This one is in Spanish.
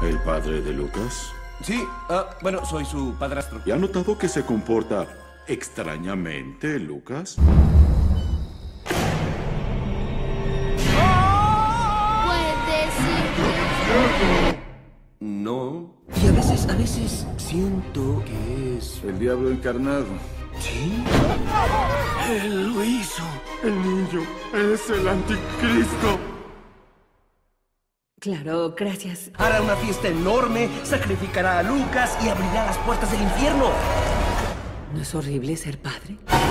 ¿El padre de Lucas? Sí, bueno, soy su padrastro. ¿Y ha notado que se comporta extrañamente, Lucas? Puedes ir. No. Y a veces siento que es... El diablo encarnado. ¿Sí? Él lo hizo. El niño es el anticristo. Claro, gracias. Hará una fiesta enorme, sacrificará a Lucas y abrirá las puertas del infierno. ¿No es horrible ser padre?